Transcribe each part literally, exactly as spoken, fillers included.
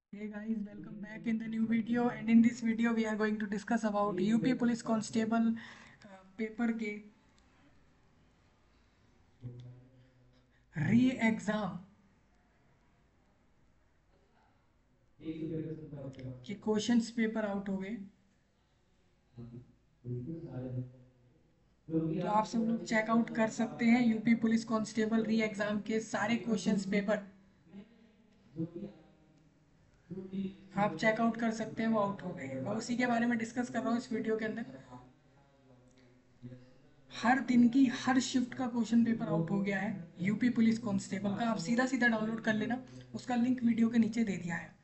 Hey guys, welcome back in the new video. And in this video we are going to discuss about U P Police Constable uh, paper के re exam के questions paper out हो गए। तो आप सब लोग checkout कर सकते हैं UP police constable re exam के सारे क्वेश्चंस पेपर आप चेकआउट कर सकते हैं, वो आउट हो गए हैं। मैं उसी के बारे में डिस्कस कर रहा हूँ इस वीडियो के अंदर। हर दिन की हर शिफ्ट का क्वेश्चन पेपर आउट हो गया है यूपी पुलिस कांस्टेबल का। आप सीधा सीधा डाउनलोड कर लेना, उसका लिंक वीडियो के नीचे दे दिया है।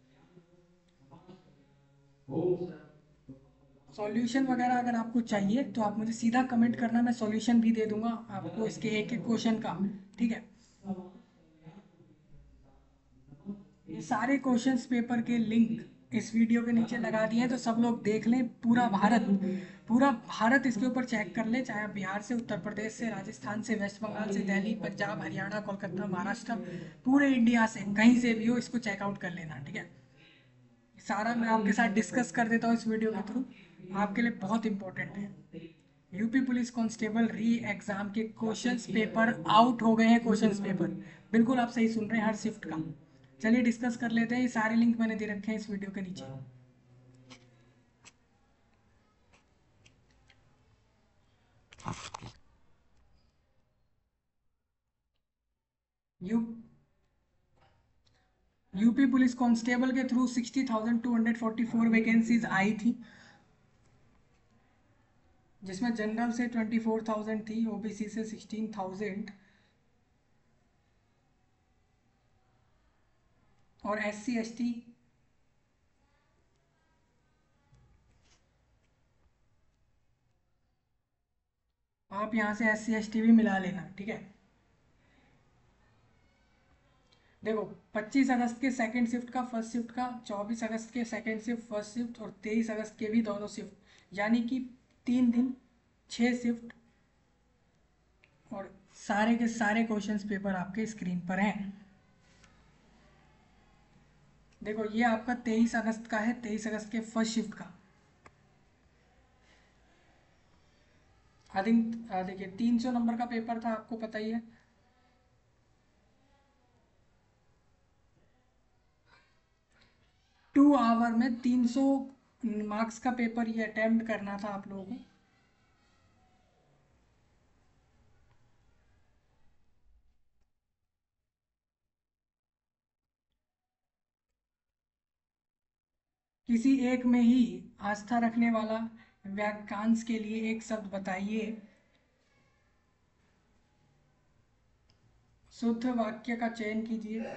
सॉल्यूशन वगैरह अगर आपको चाहिए तो आप मुझे सीधा कमेंट करना, मैं सॉल्यूशन भी दे दूंगा आपको इसके एक एक क्वेश्चन का। ठीक है, ये सारे क्वेश्चंस पेपर के लिंक इस वीडियो के नीचे लगा दिए हैं, तो सब लोग देख लें। पूरा भारत पूरा भारत इसके ऊपर चेक कर ले, चाहे आप बिहार से, उत्तर प्रदेश से, राजस्थान से, वेस्ट बंगाल से, दिल्ली, पंजाब, हरियाणा, कोलकाता, महाराष्ट्र, पूरे इंडिया से कहीं से भी हो, इसको चेकआउट कर लेना। ठीक है, सारा मैं आपके साथ डिस्कस कर देता हूँ इस वीडियो के थ्रू, आपके लिए बहुत इंपॉर्टेंट है। UP police constable re exam के क्वेश्चंस पेपर आउट हो गए हैं। क्वेश्चंस पेपर बिल्कुल आप सही सुन रहे हैं, हर शिफ्ट का। चलिए डिस्कस कर लेते हैं। ये सारे लिंक मैंने दे रखे हैं इस वीडियो के नीचे। यू यूपी पुलिस कांस्टेबल के through sixty thousand two hundred forty four vacancies आई थी, जिसमें जनरल से ट्वेंटी फोर थाउजेंड थी, ओबीसी से सिक्सटीन थाउजेंड, और एस सी एस टी आप यहाँ से एस सी एस टी भी मिला लेना। ठीक है, देखो, पच्चीस अगस्त के सेकंड शिफ्ट का, फर्स्ट शिफ्ट का, चौबीस अगस्त के सेकंड शिफ्ट फर्स्ट शिफ्ट, और तेईस अगस्त के भी दोनों शिफ्ट, यानी कि तीन दिन, छः शिफ्ट, और सारे के सारे क्वेश्चंस पेपर आपके स्क्रीन पर हैं। देखो, ये आपका तेईस अगस्त का है, तेईस अगस्त के फर्स्ट शिफ्ट का। आई थिंक देखिए, तीन सौ नंबर का पेपर था, आपको पता ही है। टू आवर में तीन सौ मार्क्स का पेपर ये अटेम्प्ट करना था आप लोगों को। किसी एक में ही आस्था रखने वाला वाक्यांश के लिए एक शब्द बताइए। शुद्ध वाक्य का चयन कीजिए।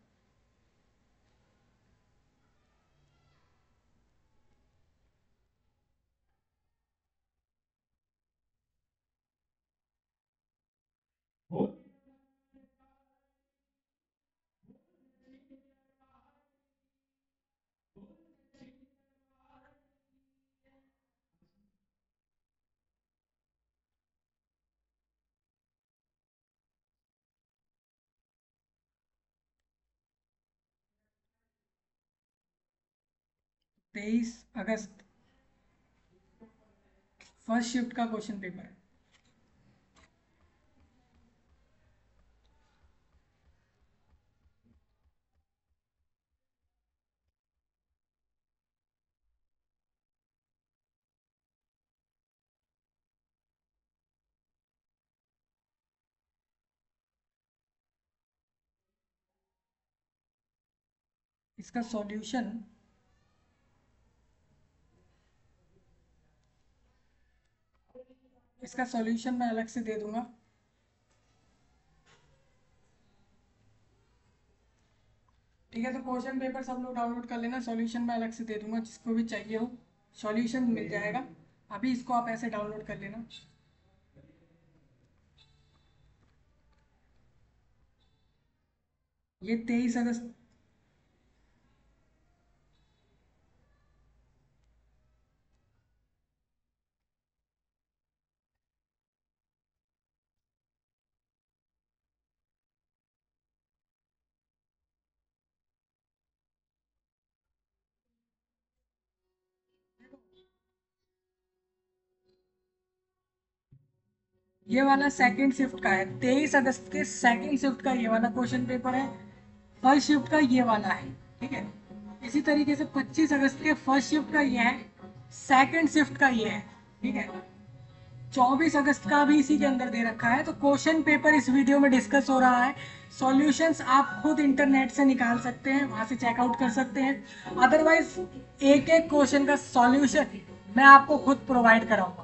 तेईस अगस्त, फर्स्ट शिफ्ट का क्वेश्चन पेपर है। इसका सॉल्यूशन इसका सॉल्यूशन मैं अलग से दे दूंगा। ठीक है, तो क्वेश्चन पेपर सब लोग डाउनलोड कर लेना, सॉल्यूशन मैं अलग से दे दूंगा, जिसको भी चाहिए हो सॉल्यूशन मिल जाएगा। अभी इसको आप ऐसे डाउनलोड कर लेना। ये तेईस अगस्त, ये वाला सेकंड शिफ्ट का है, तेईस अगस्त के सेकंड शिफ्ट का ये वाला क्वेश्चन पेपर है। फर्स्ट शिफ्ट का ये वाला है, ठीक है। इसी तरीके से पच्चीस अगस्त के फर्स्ट शिफ्ट का ये है, सेकंड शिफ्ट का ये है, ठीक है। चौबीस अगस्त का भी इसी के अंदर दे रखा है। तो क्वेश्चन पेपर इस वीडियो में डिस्कस हो रहा है। सॉल्यूशंस आप खुद इंटरनेट से निकाल सकते हैं, वहां से चेकआउट कर सकते हैं। अदरवाइज एक एक क्वेश्चन का सॉल्यूशन मैं आपको खुद प्रोवाइड कराऊंगा,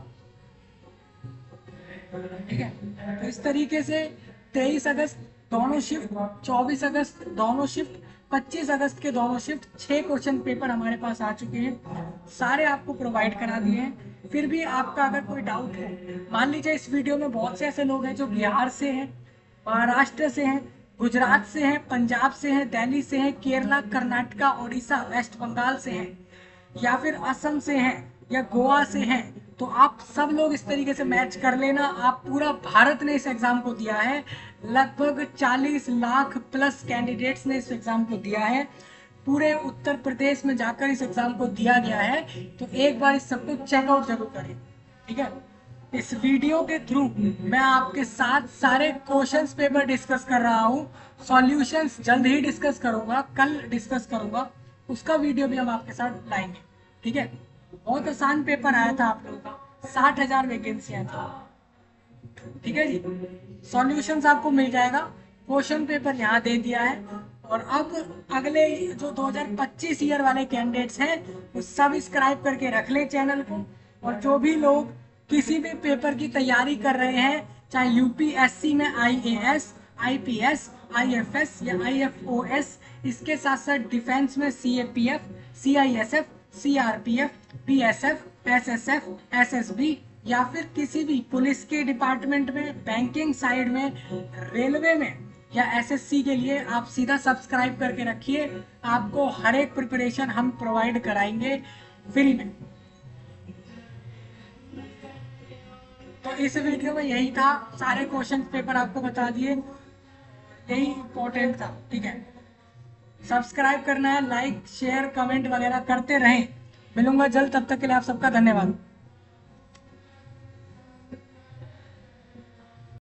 ठीक है। तो इस तरीके से तेईस अगस्त दोनों शिफ्ट, चौबीस अगस्त दोनों शिफ्ट, पच्चीस अगस्त के दोनों शिफ्ट, छह क्वेश्चन पेपर हमारे पास आ चुके हैं, सारे आपको प्रोवाइड करा दिए हैं। फिर भी आपका अगर कोई डाउट है, मान लीजिए इस वीडियो में बहुत से ऐसे लोग हैं जो बिहार से हैं, महाराष्ट्र से हैं, गुजरात से हैं, पंजाब से हैं, दिल्ली से हैं, केरला, कर्नाटका, उड़ीसा, वेस्ट बंगाल से हैं, या फिर असम से हैं, या गोवा से हैं। तो आप सब लोग इस तरीके से मैच कर लेना। आप पूरा भारत ने इस एग्जाम को दिया है, लगभग चालीस लाख प्लस कैंडिडेट्स ने इस एग्जाम को दिया है। पूरे उत्तर प्रदेश में जाकर इस एग्जाम को दिया गया है। तो एक बार इस सबको चेकआउट जरूर करें, ठीक है। इस वीडियो के थ्रू मैं आपके साथ सारे क्वेश्चंस पेपर डिस्कस कर रहा हूँ। सॉल्यूशंस जल्द ही डिस्कस करूंगा, कल डिस्कस करूंगा, उसका वीडियो भी हम आपके साथ लाएंगे, ठीक है। बहुत आसान पेपर आया था आप लोगों का, साठ हजार वैकेंसियां थी, ठीक है जी। सॉल्यूशंस आपको मिल जाएगा, क्वेश्चन पेपर यहाँ दे दिया है। और अब अगले जो दो हज़ार पच्चीस ईयर वाले कैंडिडेट्स हैं वो सब्सक्राइब करके रख ले चैनल को। और जो भी लोग किसी भी पेपर की तैयारी कर रहे हैं, चाहे यूपीएससी में आईएएस, आईपीएस, आईएफएस या आईएफओएस, इसके साथ साथ डिफेंस में CAPF, CISF, CRPF, PSF, SSF, SSB, या फिर किसी भी पुलिस के डिपार्टमेंट में, बैंकिंग साइड में, रेलवे में या एसएससी के लिए आप सीधा सब्सक्राइब करके रखिए। आपको हर एक प्रिपरेशन हम प्रोवाइड कराएंगे फ्री में। तो इस वीडियो में यही था, सारे क्वेश्चन पेपर आपको बता दिए, यही इंपॉर्टेंट था, ठीक है। सब्सक्राइब करना है, लाइक शेयर कमेंट वगैरह करते रहें। मिलूंगा जल्द, तब तक के लिए आप सबका धन्यवाद।